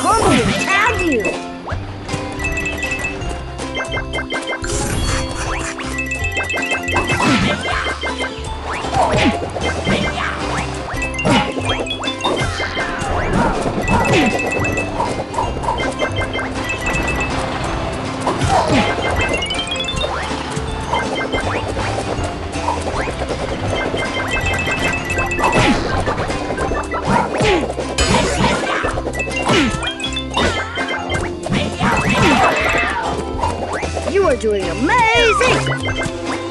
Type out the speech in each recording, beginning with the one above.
combo will tag you. You are doing amazing!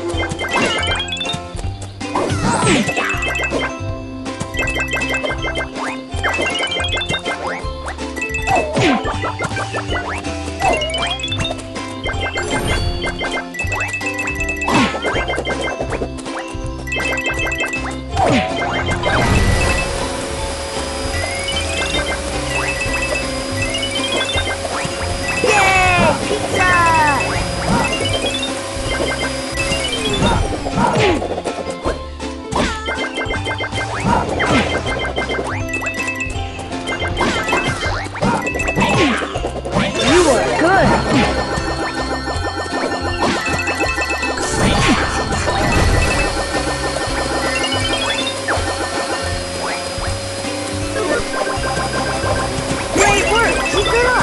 Yay! Pizza! You are good! Great work! Keep it up!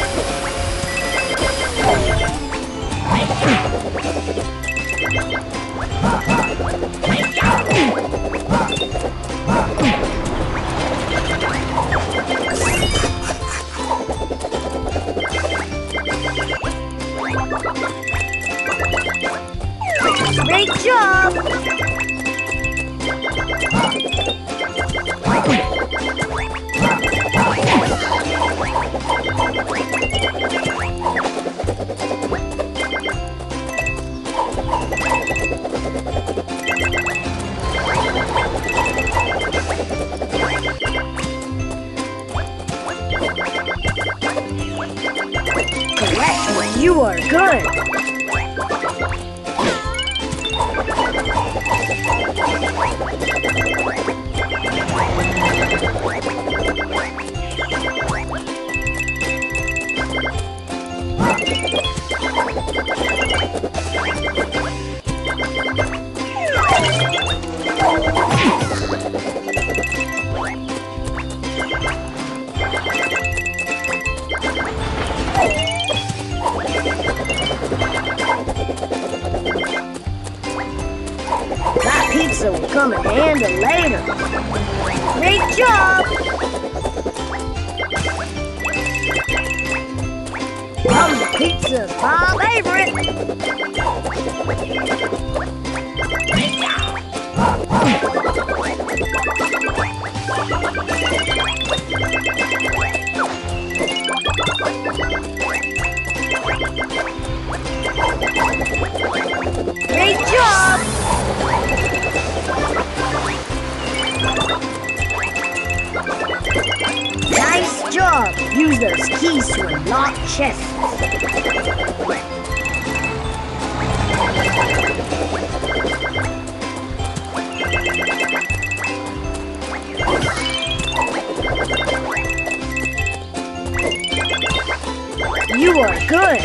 Great job! Correct, you are good! That pizza will come in handy later. Great job! The pizza's my favorite. Great job! Nice job! Use those keys to unlock chests. You are good!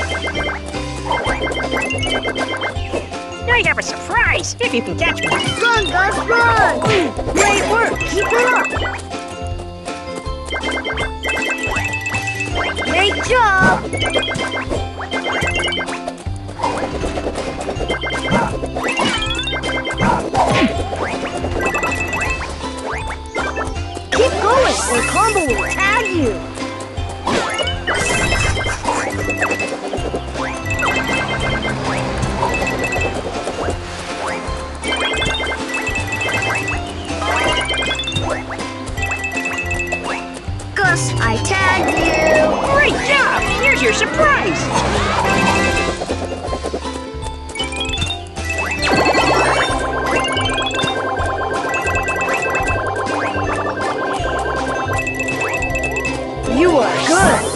Now you have a surprise, if you can catch me. Run, Gus, run! Great work! Keep it up! Great job! Keep going, or Combo will tag you! Gus, I tagged you! Great job! Here's your surprise! You are good!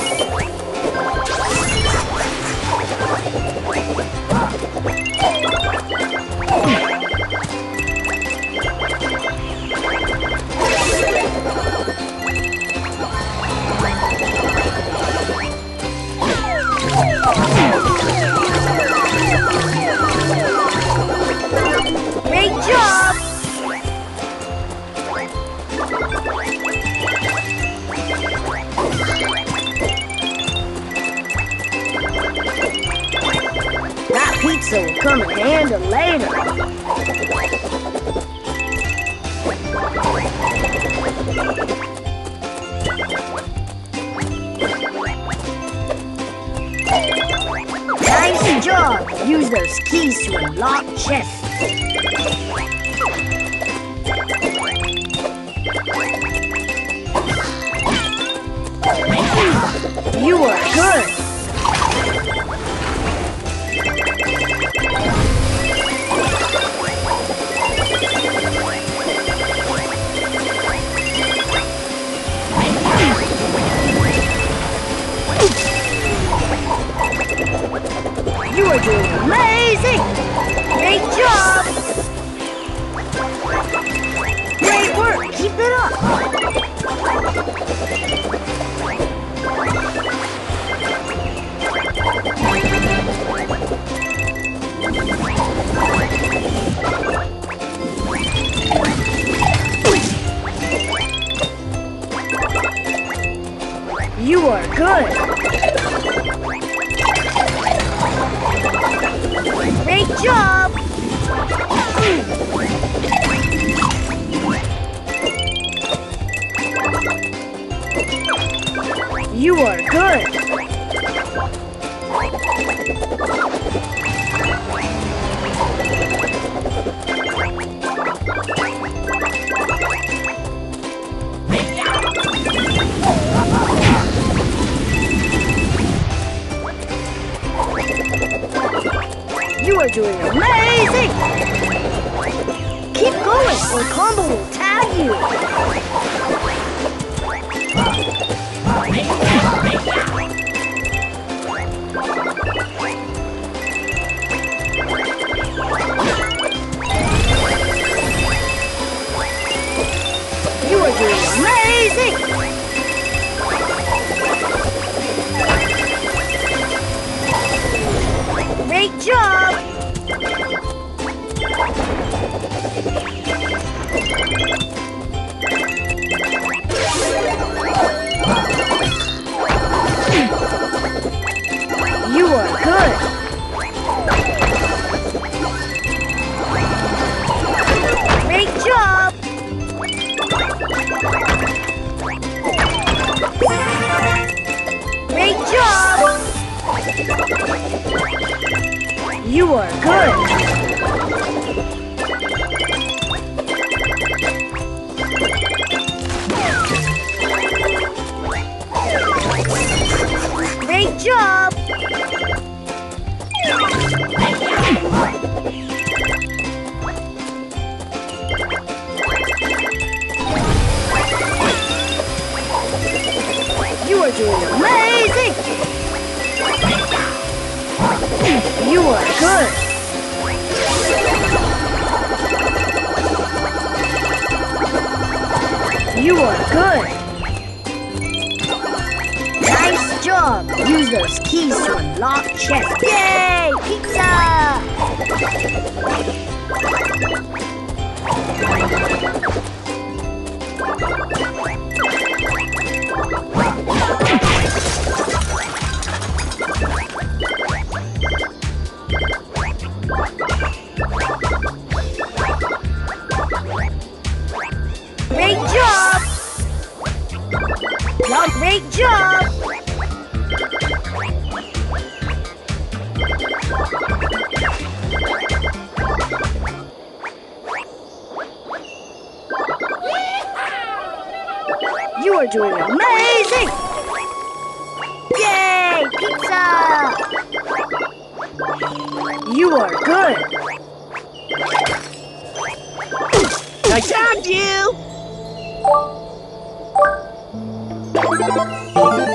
handle later. Nice job! Use those keys to unlock chests. You are good! You are doing amazing! Great job! Great work! Keep it up! You are good! Great job! You are good! You are doing amazing! Keep going or Combo will tag you! You are doing amazing! Great job! You are good! Great job! Great job! You are good! Great job! You are doing amazing! You are good! You are good! Nice job! Use those keys to unlock chests. Yay! Pizza! Great job! Great job! You are doing amazing! Yay! Pizza! You are good! I found you!